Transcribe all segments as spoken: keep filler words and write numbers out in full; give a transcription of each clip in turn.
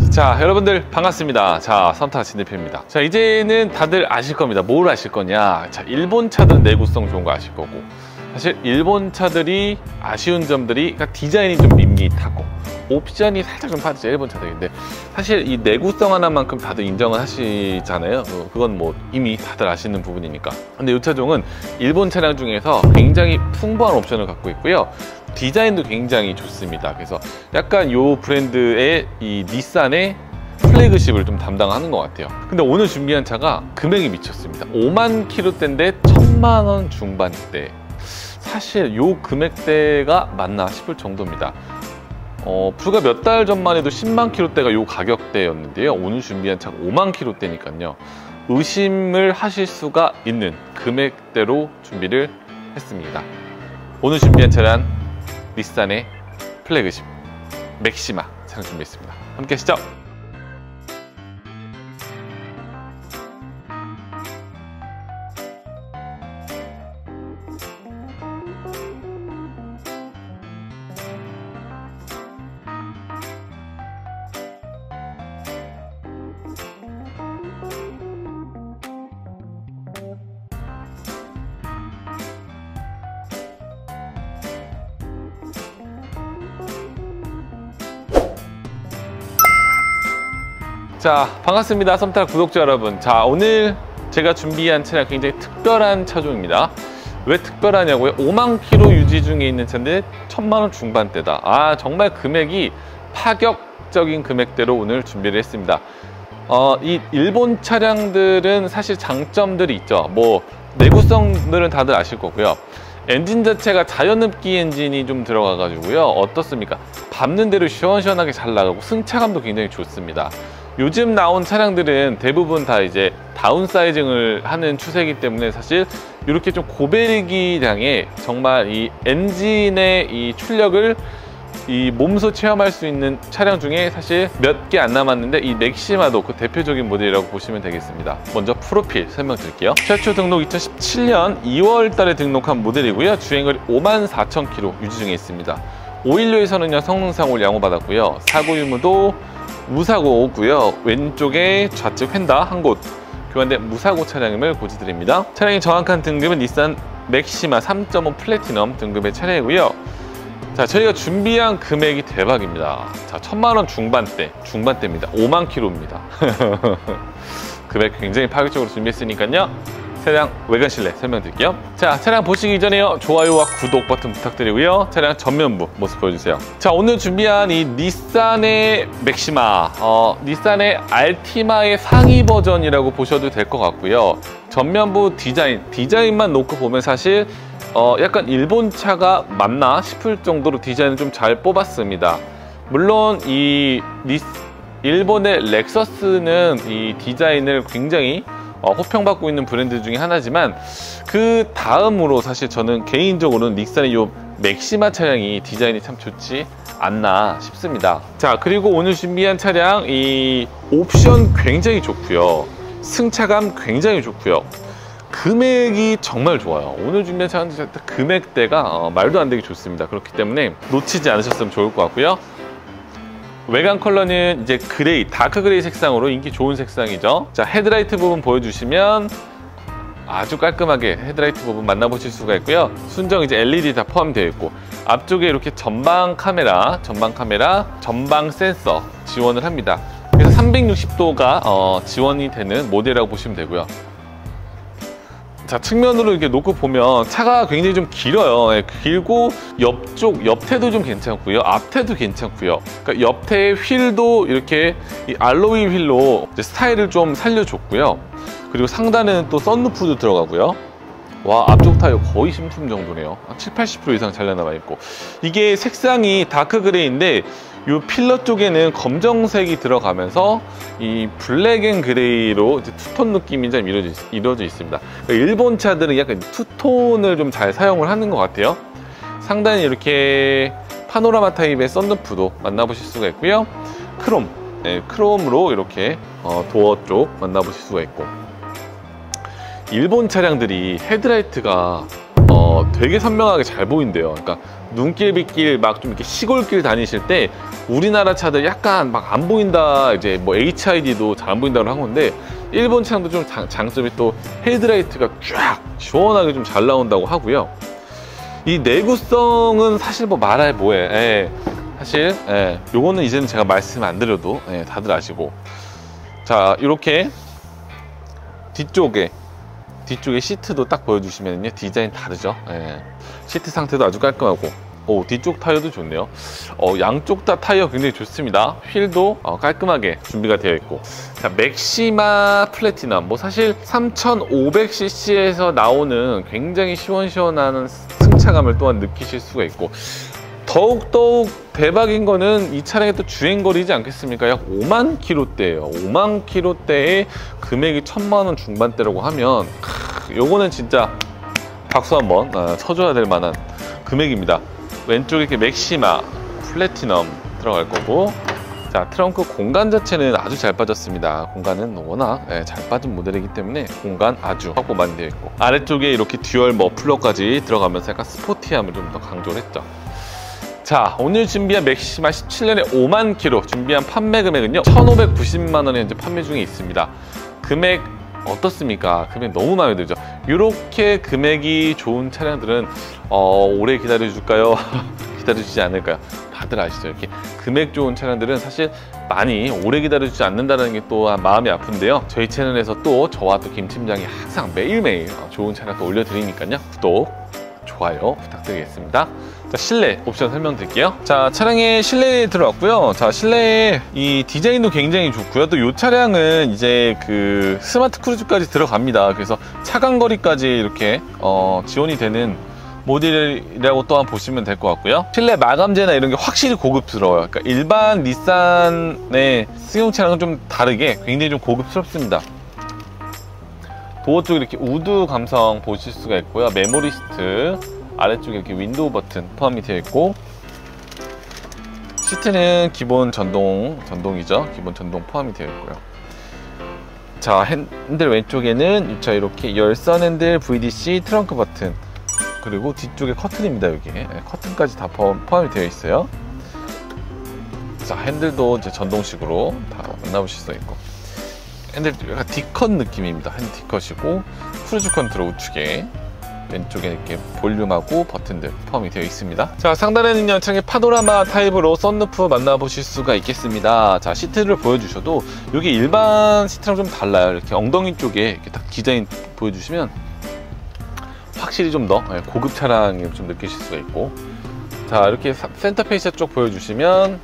자, 여러분들 반갑습니다. 자, 선타 진대표입니다. 자, 이제는 다들 아실 겁니다. 뭘 아실 거냐. 자, 일본 차들은 내구성 좋은 거 아실 거고, 사실 일본 차들이 아쉬운 점들이, 그러니까 디자인이 좀 밋밋하고 옵션이 살짝 좀 빠지죠, 일본 차들인데, 사실 이 내구성 하나만큼 다들 인정을 하시잖아요. 그건 뭐 이미 다들 아시는 부분이니까. 근데 이 차종은 일본 차량 중에서 굉장히 풍부한 옵션을 갖고 있고요, 디자인도 굉장히 좋습니다. 그래서 약간 이 브랜드의 이 닛산의 플래그십을 좀 담당하는 것 같아요. 근데 오늘 준비한 차가 금액이 미쳤습니다. 오만 킬로대인데 천만 원 중반대. 사실 이 금액대가 맞나 싶을 정도입니다. 어, 불과 몇 달 전만 해도 십만 킬로대가 이 가격대였는데요, 오늘 준비한 차가 오만 킬로대니까요 의심을 하실 수가 있는 금액대로 준비를 했습니다. 오늘 준비한 차량 닛산의 플래그십 맥시마 차량 준비했습니다. 함께 하시죠. 자, 반갑습니다. 썸탈 구독자 여러분. 자, 오늘 제가 준비한 차량 굉장히 특별한 차종입니다. 왜 특별하냐고요? 오만 킬로 유지 중에 있는 차인데 천만 원 중반대다. 아, 정말 금액이 파격적인 금액대로 오늘 준비를 했습니다. 어, 이 일본 차량들은 사실 장점들이 있죠. 뭐 내구성들은 다들 아실 거고요. 엔진 자체가 자연흡기 엔진이 좀 들어가 가지고요, 어떻습니까? 밟는 대로 시원시원하게 잘 나가고 승차감도 굉장히 좋습니다. 요즘 나온 차량들은 대부분 다 이제 다운사이징을 하는 추세이기 때문에 사실 이렇게 좀 고배기량의 정말 이 엔진의 이 출력을 이 몸소 체험할 수 있는 차량 중에 사실 몇 개 안 남았는데, 이 맥시마도 그 대표적인 모델이라고 보시면 되겠습니다. 먼저 프로필 설명드릴게요. 최초 등록 이천십칠 년 이월 달에 등록한 모델이고요, 주행거리 오만 사천 킬로미터 유지 중에 있습니다. 오일류에서는요 성능상을 양호받았고요, 사고 유무도 무사고고요, 왼쪽에 좌측 휀다 한 곳 교환된 무사고 차량임을 고지드립니다. 차량의 정확한 등급은 닛산 맥시마 삼 점 오 플래티넘 등급의 차량이고요. 자, 저희가 준비한 금액이 대박입니다. 자, 천만 원 중반대, 중반대입니다. 오만 킬로입니다. 금액 굉장히 파격적으로 준비했으니까요, 차량 외관 실내 설명드릴게요. 자, 차량 보시기 전에요, 좋아요와 구독 버튼 부탁드리고요, 차량 전면부 모습 보여주세요. 자, 오늘 준비한 이 닛산의 맥시마, 어, 닛산의 알티마의 상위 버전이라고 보셔도 될 것 같고요. 전면부 디자인, 디자인만 놓고 보면 사실 어, 약간 일본 차가 맞나 싶을 정도로 디자인을 좀 잘 뽑았습니다. 물론 이 니, 일본의 렉서스는 이 디자인을 굉장히 어, 호평받고 있는 브랜드 중에 하나지만, 그 다음으로 사실 저는 개인적으로는 닛산의 이 맥시마 차량이 디자인이 참 좋지 않나 싶습니다. 자, 그리고 오늘 준비한 차량, 이 옵션 굉장히 좋고요, 승차감 굉장히 좋고요, 금액이 정말 좋아요. 오늘 준비한 차량 금액대가 어, 말도 안 되게 좋습니다. 그렇기 때문에 놓치지 않으셨으면 좋을 것 같고요. 외관 컬러는 이제 그레이, 다크 그레이 색상으로 인기 좋은 색상이죠. 자, 헤드라이트 부분 보여주시면 아주 깔끔하게 헤드라이트 부분 만나보실 수가 있고요. 순정 이제 엘이디 다 포함되어 있고, 앞쪽에 이렇게 전방 카메라, 전방 카메라, 전방 센서 지원을 합니다. 그래서 삼백육십 도가 어, 지원이 되는 모델이라고 보시면 되고요. 자, 측면으로 이렇게 놓고 보면 차가 굉장히 좀 길어요. 예, 길고 옆쪽, 옆태도 좀 괜찮고요, 앞태도 괜찮고요. 그러니까 옆태의 휠도 이렇게 이 알로이 휠로 이제 스타일을 좀 살려줬고요. 그리고 상단에는 또 썬루프도 들어가고요. 와, 앞쪽 타이어 거의 신품 정도네요. 칠십, 팔십 퍼센트 이상 잘 나와 있고, 이게 색상이 다크 그레이인데 이 필러 쪽에는 검정색이 들어가면서 이 블랙 앤 그레이로 이제 투톤 느낌이 좀 이루어져, 이루어져 있습니다. 그러니까 일본 차들은 약간 투톤을 좀 잘 사용을 하는 것 같아요. 상단에 이렇게 파노라마 타입의 썬루프도 만나보실 수가 있고요. 크롬, 네, 크롬으로 이렇게 어, 도어 쪽 만나보실 수가 있고, 일본 차량들이 헤드라이트가 어, 되게 선명하게 잘 보인대요. 그러니까 눈길 빗길 막 좀 이렇게 시골길 다니실 때 우리나라 차들 약간 막 안 보인다, 이제 뭐 에이치아이디도 잘 안 보인다고 한 건데 일본 차량도 좀 장, 장점이 또 헤드라이트가 쫙 시원하게 좀 잘 나온다고 하고요. 이 내구성은 사실 뭐 말할 뭐해. 예. 사실 예. 요거는 이제는 제가 말씀 안 드려도 예, 다들 아시고. 자, 이렇게 뒤쪽에 뒤쪽에 시트도 딱 보여주시면요, 디자인 다르죠. 예. 시트 상태도 아주 깔끔하고, 오, 뒤쪽 타이어도 좋네요. 어, 양쪽 다 타이어 굉장히 좋습니다. 휠도 어, 깔끔하게 준비가 되어 있고. 자, 맥시마 플래티넘, 뭐 사실 삼천오백 씨씨에서 나오는 굉장히 시원시원한 승차감을 또한 느끼실 수가 있고, 더욱더욱 대박인 거는 이 차량의 또 주행거리지 않겠습니까? 약 오만 킬로대예요. 오만 킬로대에 금액이 천만 원 중반대라고 하면 크, 요거는 진짜 박수 한번 어, 쳐줘야 될 만한 금액입니다. 왼쪽에 이렇게 맥시마 플래티넘 들어갈 거고, 자, 트렁크 공간 자체는 아주 잘 빠졌습니다. 공간은 워낙 예, 잘 빠진 모델이기 때문에 공간 아주 확보 많이 되어 있고, 아래쪽에 이렇게 듀얼 머플러까지 들어가면서 약간 스포티함을 좀 더 강조를 했죠. 자, 오늘 준비한 맥시마 십칠 년에 오만 킬로 준비한 판매 금액은요, 천오백구십만 원에 현재 판매 중에 있습니다. 금액 어떻습니까? 금액 너무 마음에 들죠? 이렇게 금액이 좋은 차량들은 어, 오래 기다려줄까요? 기다려주지 않을까요? 다들 아시죠? 이렇게 금액 좋은 차량들은 사실 많이 오래 기다려주지 않는다는 게 또한 마음이 아픈데요. 저희 채널에서 또 저와 또 김 팀장이 항상 매일매일 좋은 차량 또 올려드리니까요. 구독, 좋아요 부탁드리겠습니다. 자, 실내 옵션 설명드릴게요. 자, 차량의 실내에 들어왔고요. 자, 실내에 이 디자인도 굉장히 좋고요. 또 이 차량은 이제 그 스마트 크루즈까지 들어갑니다. 그래서 차간거리까지 이렇게 어, 지원이 되는 모델이라고 또한 보시면 될 것 같고요. 실내 마감재나 이런 게 확실히 고급스러워요. 그러니까 일반 닛산의 승용 차량은 좀 다르게 굉장히 좀 고급스럽습니다. 도어 쪽에 이렇게 우드 감성 보실 수가 있고요. 메모리 시트, 아래쪽에 이렇게 윈도우 버튼 포함이 되어 있고, 시트는 기본 전동, 전동이죠. 기본 전동 포함이 되어 있고요. 자, 핸들 왼쪽에는 이 차 이렇게 열선 핸들, 브이디씨, 트렁크 버튼, 그리고 뒤쪽에 커튼입니다. 여기 커튼까지 다 포함이 되어 있어요. 자, 핸들도 이제 전동식으로 다 만나보실 수 있고, 핸들 약간 D컷 느낌입니다. 핸들 D컷이고, 크루즈 컨트롤 우측에 왼쪽에 이렇게 볼륨하고 버튼들 포함이 되어 있습니다. 자, 상단에는 연창의 파노라마 타입으로 썬루프 만나보실 수가 있겠습니다. 자, 시트를 보여주셔도 여기 일반 시트랑 좀 달라요. 이렇게 엉덩이 쪽에 이렇게 딱 디자인 보여주시면 확실히 좀 더 고급 차량을 좀 느끼실 수가 있고, 자, 이렇게 센터 페이스 쪽 보여주시면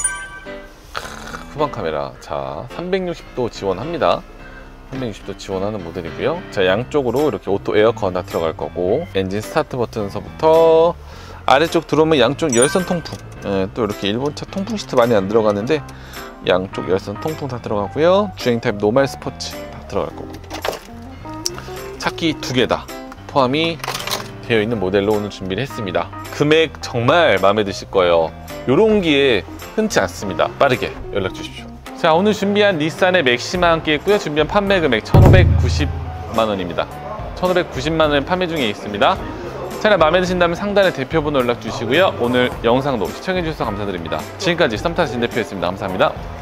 후방 카메라, 자, 삼백육십 도 지원합니다. 삼백육십 도 지원하는 모델이고요. 자, 양쪽으로 이렇게 오토 에어컨 다 들어갈 거고, 엔진 스타트 버튼서부터 아래쪽 들어오면 양쪽 열선 통풍, 예, 또 이렇게 일본차 통풍 시트 많이 안 들어가는데 양쪽 열선 통풍 다 들어가고요. 주행 타입 노멀 스포츠 다 들어갈 거고, 차키 두 개 다 포함이 되어 있는 모델로 오늘 준비를 했습니다. 금액 정말 마음에 드실 거예요. 요런 기회 흔치 않습니다. 빠르게 연락 주십시오. 자, 오늘 준비한 닛산의 맥시마 함께 했고요. 준비한 판매 금액 천오백구십만 원입니다. 천오백구십만 원 판매 중에 있습니다. 차량 마음에 드신다면 상단에 대표번호 연락 주시고요. 오늘 영상도 시청해 주셔서 감사드립니다. 지금까지 썸타스 진 대표였습니다. 감사합니다.